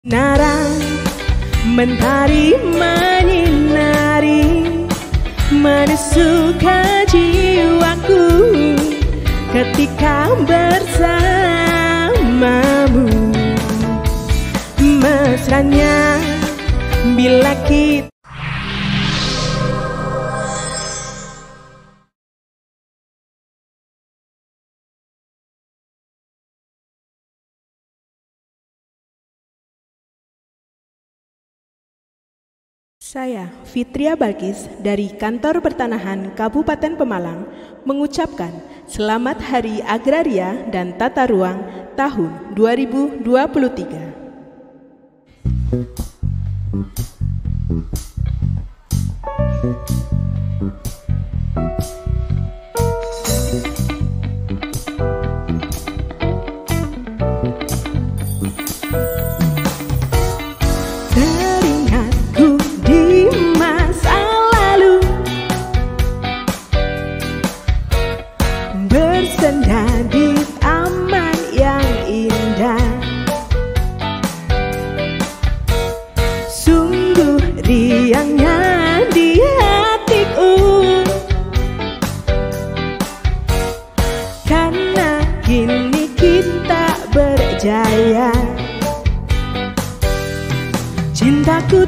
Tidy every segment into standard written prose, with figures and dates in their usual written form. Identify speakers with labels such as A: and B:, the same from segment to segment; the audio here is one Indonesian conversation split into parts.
A: Narang mentari menyinari, menusuk jiwaku ketika bersamamu. Mesranya bila kita Saya, Fitria Balkis, dari Kantor Pertanahan Kabupaten Pemalang, mengucapkan Selamat Hari Agraria dan Tata Ruang tahun 2023. Bersenda di taman yang indah, sungguh riangnya di hatiku, karena kini kita berjaya. Cintaku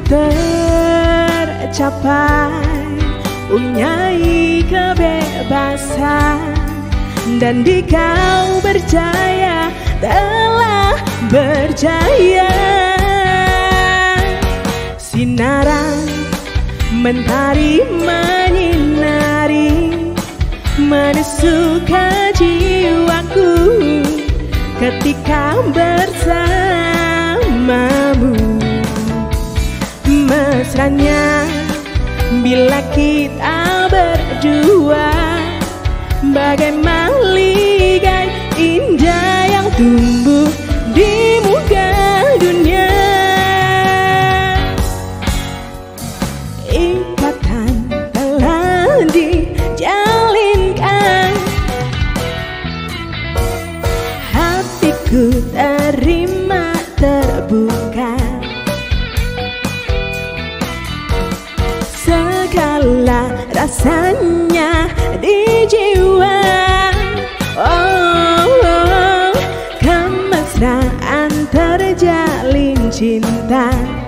A: tercapai, punyai kebebasan, dan di kau berjaya, telah berjaya. Sinaran mentari menyinari, menusuk jiwaku ketika bersamamu. Mesranya bila kita berdua, bagai maligai indah yang tumbuh di muka dunia. Ikatan telah dijalinkan, hatiku terima terbuka. Segala rasanya di jiwa, oh, kemesraan terjalin cinta.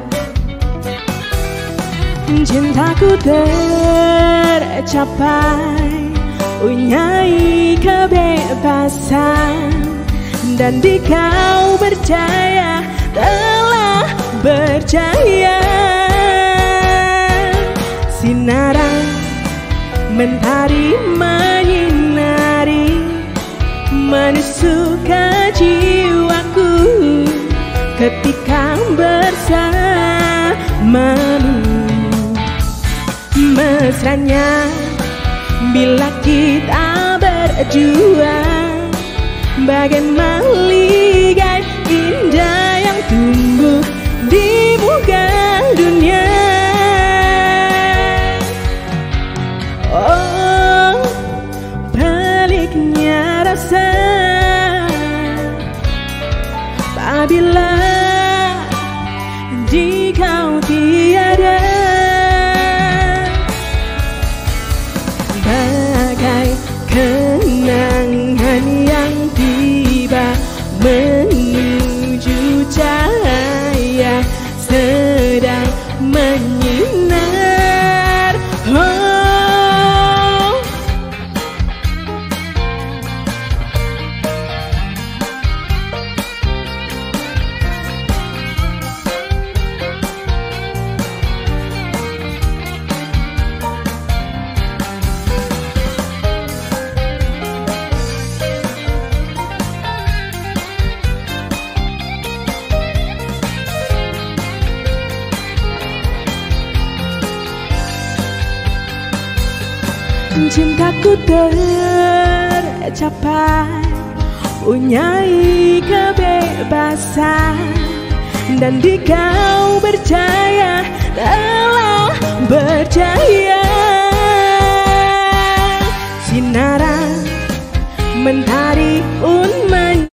A: Cintaku tercapai, punyai kebebasan, dan di kau berjaya, telah berjaya. Sinaran mentari menyinari, menusuk jiwaku ketika bersamamu. Mesranya bila kita berjuang, bagai maligai indah yang tumbuh di muka dunia. Oh, baliknya rasa apabila jika tiada, bagai kenangan yang tiba menuju cahaya sedang menyinar. Oh, cintaku tercapai, punyai kebebasan, dan di kau berjaya, telah berjaya. Sinaran mentari menyinari,